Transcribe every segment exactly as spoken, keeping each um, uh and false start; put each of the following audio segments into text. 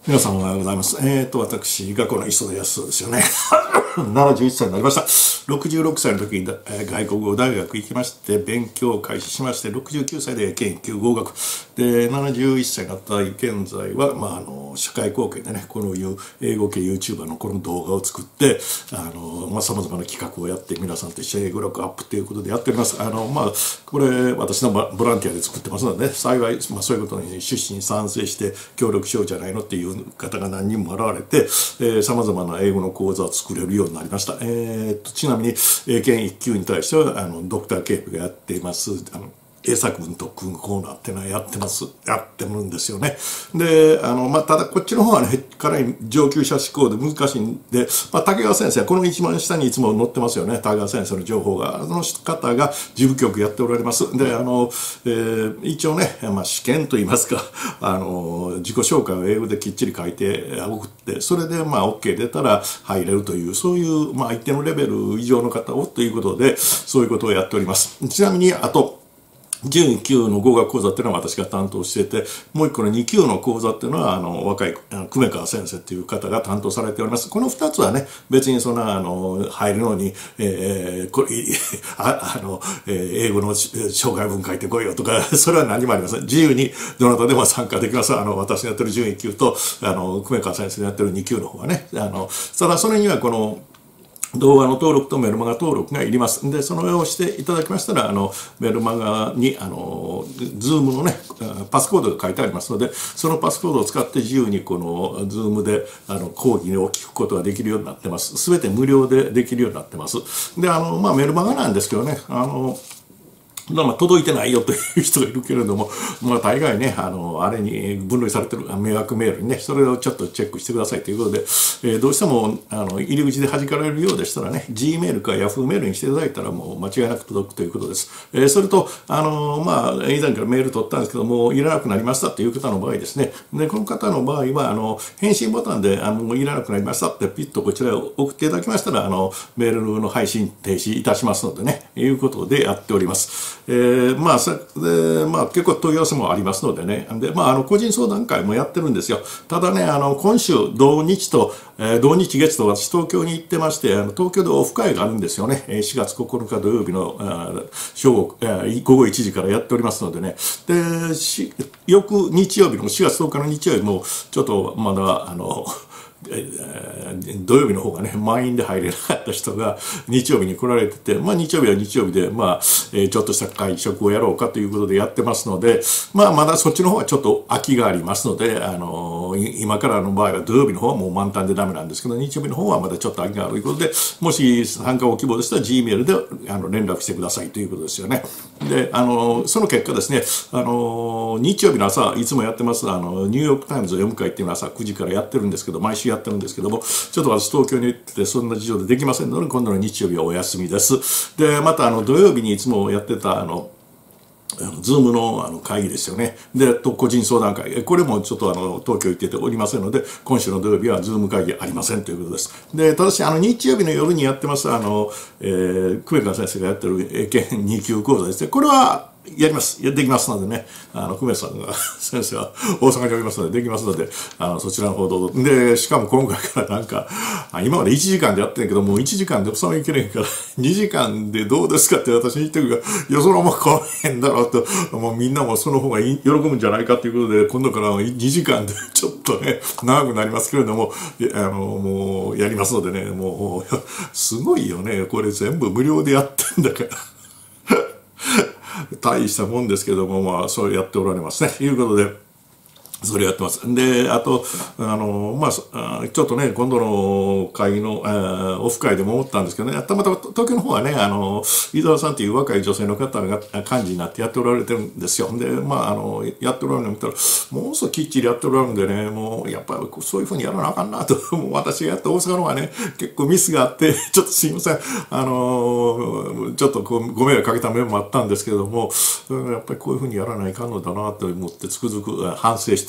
皆さんおはようございます。えーと、私、学校の磯田康ですよね。ななじゅういっさいになりました。ろくじゅうろくさいの時に外国語大学行きまして、勉強を開始しまして、ろくじゅうきゅうさいで研究合格。で、ななじゅういっさいになった現在は、まあ、あの、社会貢献でね、このいう英語系 YouTuber のこの動画を作って、あの、まあ、様々な企画をやって、皆さんと一緒に英語力アップということでやっております。あの、まあ、これ、私のボランティアで作ってますので、ね、幸い、まあ、そういうことに趣旨に賛成して協力しようじゃないのっていう方が何人も現れて、えー、様々な英語の講座を作れるようになりました。えー、っと、ちなみに、英検いっ級に対しては、あの、ドクターケープがやっています、あの、英作文特訓コーナーってのはやってます。やってるんですよね。で、あの、まあ、ただこっちの方はね、かなり上級者志向で難しいんで、まあ、竹川先生はこの一番下にいつも載ってますよね。竹川先生の情報が。あの方が事務局やっておられます。で、あの、えー、一応ね、まあ、試験といいますか、あの、自己紹介を英語できっちり書いて送って、それでまあ、OK 出たら入れるという、そういう、まあ、一定のレベル以上の方をということで、そういうことをやっております。ちなみに、あと、じゅうに級の合格講座っていうのは私が担当していて、もう一個のに級の講座っていうのは、あの、若い、久米川先生っていう方が担当されております。この二つはね、別にそんな、あの、入るのに、えー、これ、ああの、えー、英語の紹介文書いてこいよとか、それは何もありません。自由にどなたでも参加できます。あの、私がやってるじゅうに級と、あの、久米川先生がやってるに級の方はね、あの、ただそれにはこの、動画の登録とメルマガ登録がいります。で、そのようしていただきましたら、あの、メルマガに、あの、ズームのね、パスコードが書いてありますので、そのパスコードを使って自由にこの、ズームで、あの、講義を聞くことができるようになってます。すべて無料でできるようになってます。で、あの、まあ、メルマガなんですけどね、あの、まあ、届いてないよという人がいるけれども、まあ、大概ね、あの、あれに分類されてる迷惑メールにね、それをちょっとチェックしてくださいということで、えー、どうしても、あの、入り口で弾かれるようでしたらね、G メールか Yahoo メールにしていただいたらもう間違いなく届くということです。えー、それと、あの、まあ、以前からメール取ったんですけども、いらなくなりましたという方の場合ですね、で、この方の場合は、あの、返信ボタンで、あの、もういらなくなりましたってピッとこちらを送っていただきましたら、あの、メールの配信停止いたしますのでね、いうことでやっております。えー、まあ、で、まあ、結構問い合わせもありますのでね。で、まあ、あの、個人相談会もやってるんですよ。ただね、あの、今週、土日と、えー、土日月と私、東京に行ってまして、あの、東京でオフ会があるんですよね。しがつここのか土曜日の、正午、午後いちじからやっておりますのでね。で、し、翌日曜日のしがつとおかの日曜日も、ちょっと、まだ、あの、土曜日の方がね、満員で入れなかった人が日曜日に来られてて、まあ日曜日は日曜日で、まあ、えー、ちょっとした会食をやろうかということでやってますので、まあまだそっちの方はちょっと空きがありますので、あのー、今からの場合は土曜日の方はもう満タンでダメなんですけど、日曜日の方はまだちょっと空きがあるということで、もし参加を希望でしたら G メールであの連絡してくださいということですよね。で、あのー、その結果ですね、あのー、日曜日の朝、いつもやってます、あの、ニューヨークタイムズを読む会っていうのは朝くじからやってるんですけど、毎週やってるんですけども、ちょっと私東京に行っててそんな事情でできませんので、今度の日曜日はお休みです。で、またあの土曜日にいつもやってたあの、ズームのあの会議ですよね。で、個人相談会。これもちょっとあの、東京行ってておりませんので、今週の土曜日はズーム会議ありませんということです。で、ただし、あの、日曜日の夜にやってます、あの、えー、久米川先生がやってる英検に級講座ですね。これは、やります。やってきますのでね。あの、久米さんが、先生は大阪におりますので、できますので、あの、そちらの方どうぞ。で、しかも今回からなんか、今までいちじかんでやってんけど、もういちじかんで収めいけないから、にじかんでどうですかって私に言ってるから、いや、それはもう変わらへんだろうと、もうみんなもその方が喜ぶんじゃないかということで、今度からにじかんでちょっとね、長くなりますけれども、あの、もうやりますのでね、もう、すごいよね。これ全部無料でやってんだから。大したもんですけども、まあ、そうやっておられますね。ということで、それやってます。で、あと、あの、まあ、ちょっとね、今度の会議の、オフ会でも思ったんですけどね、たまたま東京の方はね、あの、伊沢さんという若い女性の方が幹事になってやっておられてるんですよ。で、まあ、あの、やっておられるのを見たら、もうすぐきっちりやっておられるんでね、もう、やっぱりそういうふうにやらなあかんなと、もう私がやった大阪の方はね、結構ミスがあって、ちょっとすいません、あの、ちょっとご迷惑かけた面もあったんですけれども、やっぱりこういうふうにやらないかんのだなと思って、つくづく反省して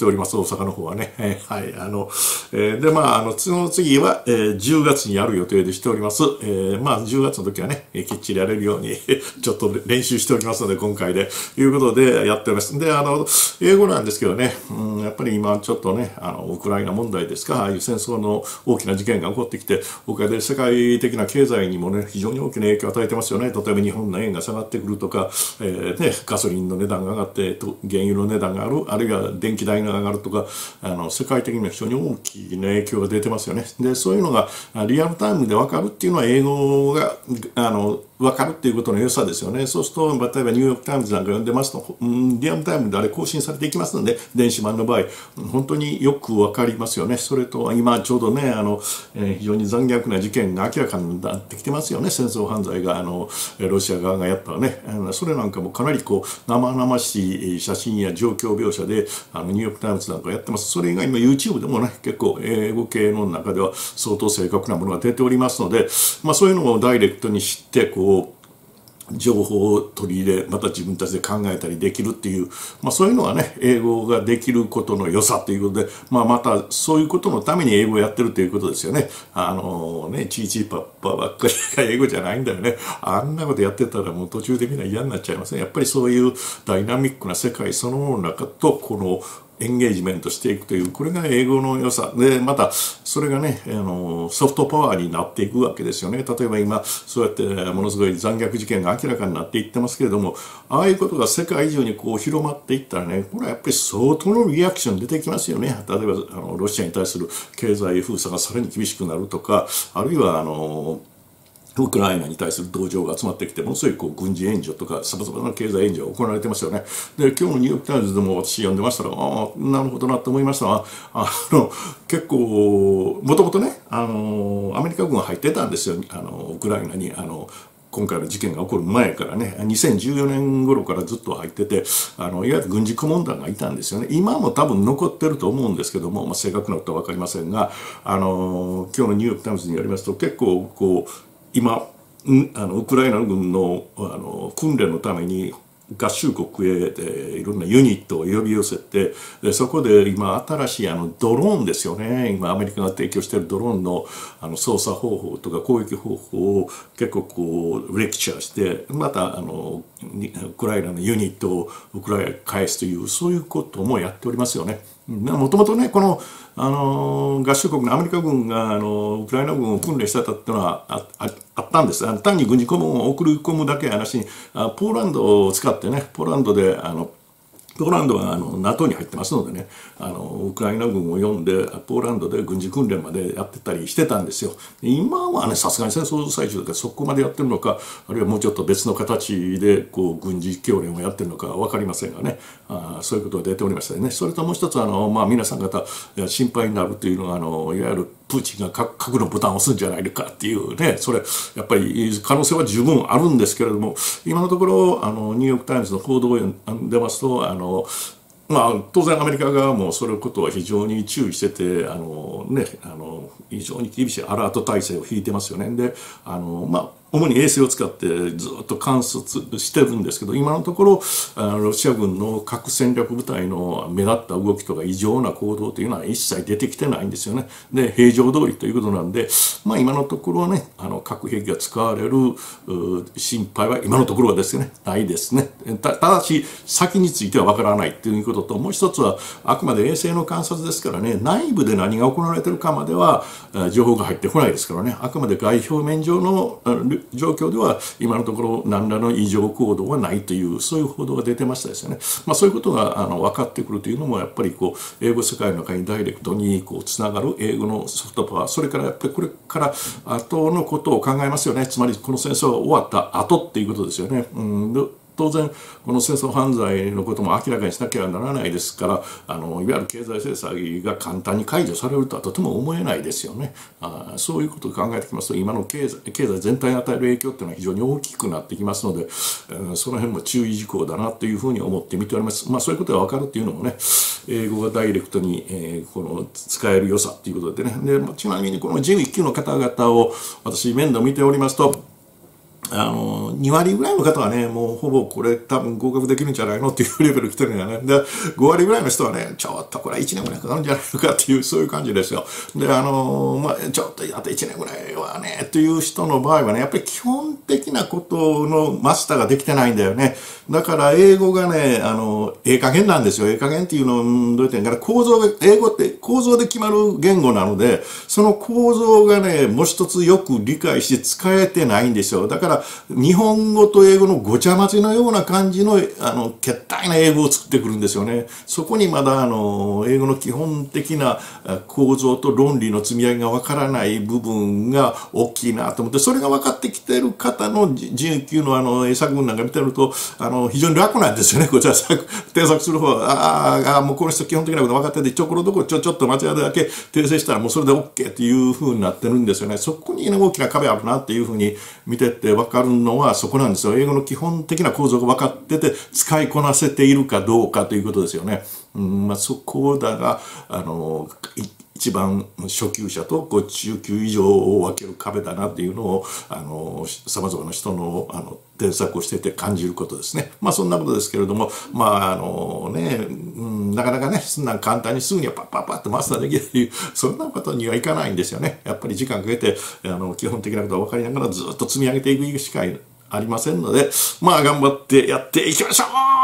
しております、大阪の方はね。えー、はい、あの、えー、で、まあ、あの、その次は、えー、じゅうがつにやる予定でしております。えー、まあ、じゅうがつの時はね、きっちりやれるように、ちょっと練習しておりますので、今回で、いうことでやっております。で、あの、英語なんですけどね、うん、やっぱり今ちょっとね、あの、ウクライナ問題ですか、ああいう戦争の大きな事件が起こってきて、おかげで世界的な経済にもね、非常に大きな影響を与えてますよね。例えば日本の円が下がってくるとか、えー、ね、ガソリンの値段が上がって、原油の値段が上がる、あるいは電気代が上がるとか、あの、世界的には非常に大きな影響が出てますよね。で、そういうのがリアルタイムで分かるっていうのは英語が、あの、分かるっていうことの良さですよね。そうすると、例えばニューヨークタイムズなんか読んでますと、うん、リアルタイムであれ更新されていきますので、電子版の場合、本当によく分かりますよね。それと、今ちょうどね、あの、えー、非常に残虐な事件が明らかになってきてますよね。戦争犯罪が、あの、ロシア側がやったらね。それなんかもかなりこう、生々しい写真や状況描写で、あの、ニューヨークタイムズなんかやってます。それ以外にも YouTube でもね、結構英語系の中では相当正確なものが出ておりますので、まあそういうのをダイレクトに知って、こう、情報を取り入れ、また自分たちで考えたりできるっていう、まあそういうのはね、英語ができることの良さということで、まあまたそういうことのために英語をやってるということですよね。あのね、チーチーパッパばっかりが英語じゃないんだよね。あんなことやってたらもう途中でみんな嫌になっちゃいますね。やっぱりそういうダイナミックな世界そのものの中と、このエンゲージメントしていくという、これが英語の良さで、またそれがね、あのソフトパワーになっていくわけですよね。例えば今そうやってものすごい残虐事件が明らかになっていってますけれども、ああいうことが世界中にこう広まっていったらね、これはやっぱり相当のリアクション出てきますよね。例えばあのロシアに対する経済封鎖がさらに厳しくなるとか、あるいはあのウクライナに対する同情が集まってきて、ものすごいこう軍事援助とかさまざまな経済援助が行われてますよね。で、今日のニューヨークタイムズでも私読んでましたら、ああ、なるほどなと思いましたが、あの、結構、もともとね、あの、アメリカ軍が入ってたんですよ、あの、ウクライナに、あの、今回の事件が起こる前からね、にせんじゅうよねん頃からずっと入ってて、あの、いわゆる軍事顧問団がいたんですよね。今も多分残ってると思うんですけども、まあ、正確なことはわかりませんが、あの、今日のニューヨークタイムズによりますと、結構、こう、今、あのウクライナ軍のあの訓練のために合衆国へでいろんなユニットを呼び寄せて、でそこで今新しいあのドローンですよね。今アメリカが提供しているドローンのあの操作方法とか攻撃方法を結構こうレクチャーして、またあのウクライナのユニットをウクライナに返すという、そういうこともやっておりますよね。もともとね、この、あの合衆国のアメリカ軍があのウクライナ軍を訓練してたっていうのは あ, あ, あったんです。あの単に軍事顧問を送り込むだけやなしに、あポーランドを使ってね、ポーランドであのポーランドはあの ナトー に入ってますのでね、あのウクライナ軍を呼んでポーランドで軍事訓練までやってたりしてたんですよ。今はね、さすがに戦争最中だからそこまでやってるのか、あるいはもうちょっと別の形でこう軍事教練をやってるのか分かりませんがね、あそういうことが出ておりましたね。それともう一つあの、まあ、皆さん方心配になるというのはあのいわゆるプーチンが核のボタンを押すんじゃないかっていうね、それやっぱり可能性は十分あるんですけれども、今のところあのニューヨークタイムズの報道を読んでますと、あのまあ、当然アメリカ側もそれことは非常に注意してて、あのね、あの非常に厳しいアラート体制を引いてますよね。で、あのまあ主に衛星を使ってずっと観察してるんですけど、今のところロシア軍の核戦略部隊の目立った動きとか異常な行動というのは一切出てきてないんですよね。で、平常通りということなんで、まあ今のところはね、あの核兵器が使われる心配は今のところはですね、ないですね。た, ただし先についてはわからないということと、もう一つはあくまで衛星の観察ですからね、内部で何が行われているかまでは情報が入ってこないですからね、あくまで外表面上の状況では今のところ何らの異常行動はないという、そういう報道が出てましたですよね。まあ、そういうことがあの分かってくるというのも、やっぱりこう英語世界の中にダイレクトにこうつながる英語のソフトパワー、それからやっぱりこれから後のことを考えますよね。つまりこの戦争が終わった後っていうことですよね。うん当然この戦争犯罪のことも明らかにしなきゃならないですから、あのいわゆる経済制裁が簡単に解除されるとはとても思えないですよね。あそういうことを考えてきますと、今の経済、経済全体に与える影響っていうのは非常に大きくなってきますので、その辺も注意事項だなというふうに思って見ております。まあそういうことが分かるっていうのもね、英語がダイレクトに、えー、この使える良さっていうことでね。でちなみにこのじゅういっきゅうの方々を私面倒見ておりますと、 あの、に割ぐらいの方はね、もうほぼこれ多分合格できるんじゃないのっていうレベル来てるんだよね。で、ご割ぐらいの人はね、ちょっとこれいちねんぐらいかかるんじゃないのかっていう、そういう感じですよ。で、あの、まあ、ちょっとあといちねんぐらいはね、という人の場合はね、やっぱり基本的なことのマスターができてないんだよね。だから英語がね、あの、ええ加減なんですよ。ええ加減っていうのを、どうやってんかな、構造が、英語って構造で決まる言語なので、その構造がね、もう一つよく理解して使えてないんですよ。だから、日本語と英語のごちゃ混ぜのような感じの、あの、けったいな英語を作ってくるんですよね。そこにまだ、あの、英語の基本的な構造と論理の積み上げがわからない部分が大きいなと思って、それが分かってきてる方のじゅうきゅうのあの、英作文なんか見てると、あの、非常に楽なんですよね。こちら添削する方は、ああ、もうこの人基本的なこと分かってて、ちょこのとこちょ、ちょっと間違いだけ訂正したらもうそれで OK っていう風になってるんですよね。そこに大きな壁あるなっていう風に見てて分かるのはそこなんですよ。英語の基本的な構造が分かってて使いこなせているかどうかということですよね。うん、まあ、そこだが、あの、一番初級者とこう中級以上を分ける壁だなっていうのを、あの、様々な人の、あの、添削をしてて感じることですね。まあそんなことですけれども、まああのね、うん、なかなかね、そんな簡単にすぐにはパッパッパッとマスターできるという、そんなことにはいかないんですよね。やっぱり時間かけて、あの、基本的なことを分かりながらずっと積み上げていくしかありませんので、まあ頑張ってやっていきましょう。